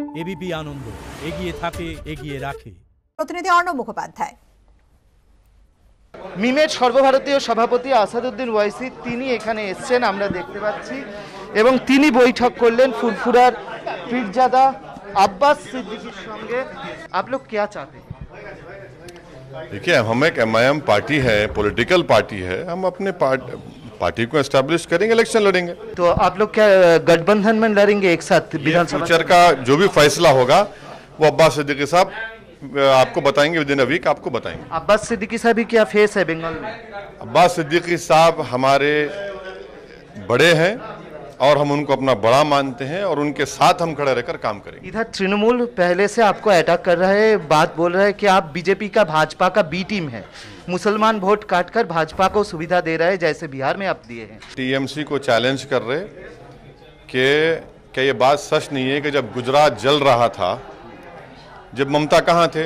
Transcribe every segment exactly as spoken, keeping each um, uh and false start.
ABP আনন্দ, এগিয়ে থাকে, এগিয়ে রাখে। প্রতিনিধি অর্ণব মুখোপাধ্যায়। মিমের সর্বভারতীয় সভাপতি আসাদুদ্দিন ওয়াইসি তিনি এখানে এসেছেন আমরা দেখতে পাচ্ছি, এবং তিনি বৈঠক করলেন ফুরফুরার পীরজাদা আব্বাস সিদ্দিकीর সঙ্গে। आप लोग क्या चाहते हैं? देखिए, हम एक एम आई एम पार्टी है, पॉलिटिकल पार्टी है, हम अपने पार्ट, पार्टी को एस्टैब्लिश करेंगे, इलेक्शन लड़ेंगे। तो आप लोग क्या गठबंधन में लड़ेंगे एक साथ विधानसभा? फ्यूचर का जो भी फैसला होगा वो अब्बास सिद्दीकी साहब आपको बताएंगे, विद इन अ वीक आपको बताएंगे। अब्बास सिद्दीकी साहब भी क्या फेस है बंगाल में? अब्बास सिद्दीकी साहब हमारे बड़े हैं और हम उनको अपना बड़ा मानते हैं और उनके साथ हम खड़े रहकर काम करेंगे। इधर तृणमूल पहले से आपको अटैक कर रहा है, बात बोल रहा है कि आप बीजेपी का भाजपा का बी टीम है, मुसलमान वोट काटकर भाजपा को सुविधा दे रहे हैं जैसे बिहार में आप दिए हैं। टीएमसी को चैलेंज कर रहे कि क्या ये बात सच नहीं है कि जब गुजरात जल रहा था जब ममता कहाँ थे?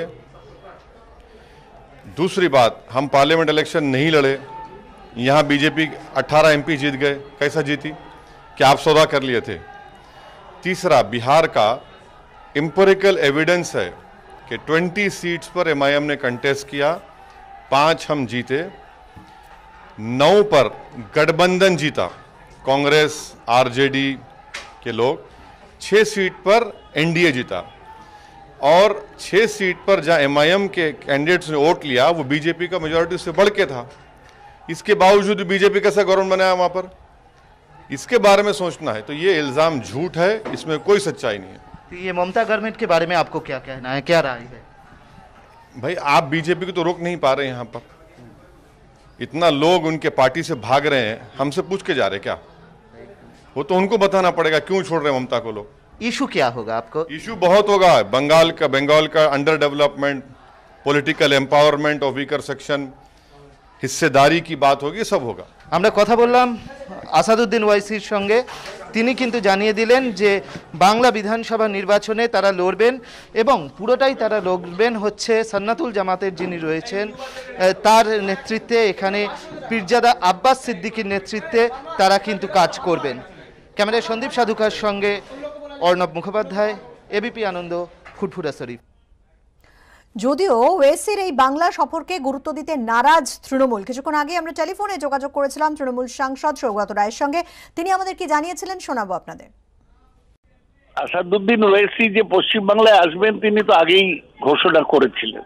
दूसरी बात, हम पार्लियामेंट इलेक्शन नहीं लड़े, यहाँ बीजेपी अठारह एमपी जीत गए, कैसा जीती? क्या आप सौदा कर लिए थे? तीसरा, बिहार का एम्पिरिकल एविडेंस है कि बीस सीट्स पर एमआईएम ने कंटेस्ट किया, पांच हम जीते, नौ पर गठबंधन जीता, कांग्रेस आरजेडी के लोग, छः सीट पर एनडीए जीता, और छः सीट पर जहां एमआईएम के कैंडिडेट्स ने वोट लिया वो बीजेपी का मेजॉरिटी से बढ़ के था। इसके बावजूद बीजेपी कैसा गवर्नमेंट बनाया वहां पर? इसके बारे में सोचना है। तो ये इल्जाम झूठ है, इसमें कोई सच्चाई नहीं है। तो ये ममता गवर्नमेंट के बारे में आपको क्या कहना है, क्या राय है? भाई, आप बीजेपी को तो रोक नहीं पा रहे यहाँ पर, इतना लोग उनके पार्टी से भाग रहे हैं, हमसे पूछ के जा रहे क्या? वो तो उनको बताना पड़ेगा क्यों छोड़ रहे हैं ममता को लोग। इशू क्या होगा आपको? इशू बहुत होगा, बंगाल का बंगाल का under development, political empowerment of weaker section, हिस्सेदारी की बात होगी, सब होगा। আমরা কথা বললাম আসাদুদ্দিন ওয়াইসির সঙ্গে, তিনি কিন্তু জানিয়ে দিলেন যে বাংলা বিধানসভা নির্বাচনে তারা লড়বেন এবং পুরোটাই তারা লড়বেন হচ্ছে সন্নাতুল জামাতের যিনি রয়েছেন তার নেতৃত্বে, এখানে পীরজাদা আব্বাস সিদ্দিকীর নেতৃত্বে তারা কিন্তু কাজ করবেন। ক্যামেরায় সন্দীপ সাধুকার সঙ্গে অর্ণব মুখোপাধ্যায়, এবিপি আনন্দ, ফুরফুরা শরীফ। যদিও ওয়েসির এই বাংলা সফরকে গুরুত্ব দিতে নারাজ তৃণমূল, কিছুক্ষণ আগে আমরা টেলিফোনে যোগাযোগ করেছিলাম তৃণমূল সাংসদ সৌগত রায়ের সঙ্গে, তিনি আমাদের কি জানিয়েছিলেন শোনাবো আপনাদের। আসাদুদ্দিন ওয়েসি যে পশ্চিমবাংলায় আসবেন তিনি তো আগেই ঘোষণা করেছিলেন।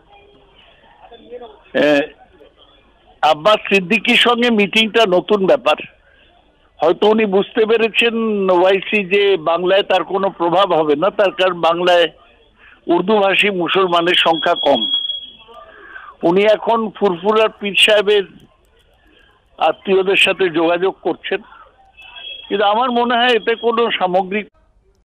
আব্বাস সিদ্দিকীর সঙ্গে মিটিংটা নতুন ব্যাপার, হয়তো উনি বুঝতে পেরেছেন ওয়াইসি যে বাংলায় তার কোনো প্রভাব হবে না, তার কারণ বাংলায় উর্দুভাষী মুসলমানের সংখ্যা কম। উনি এখন ফুরফুরার পীর সাহেবের আত্মীয়দের সাথে যোগাযোগ করছেন, কিন্তু আমার মনে হয় এতে কোনো সামগ্রিক